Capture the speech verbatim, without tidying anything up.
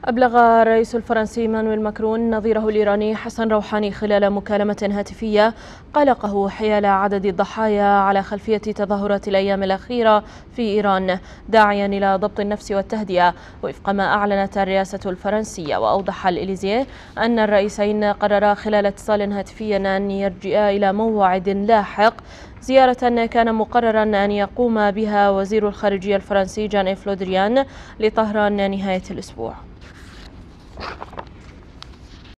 أبلغ الرئيس الفرنسي مانويل ماكرون نظيره الإيراني حسن روحاني خلال مكالمة هاتفية قلقه حيال عدد الضحايا على خلفية تظاهرات الأيام الأخيرة في إيران، داعيا إلى ضبط النفس والتهدئة وفق ما أعلنت الرئاسة الفرنسية. وأوضح الإليزيه أن الرئيسين قررا خلال اتصال هاتفي أن يرجعا إلى موعد لاحق زيارة كان مقررا أن يقوم بها وزير الخارجية الفرنسي جان إيف لو دريان لطهران نهاية الأسبوع.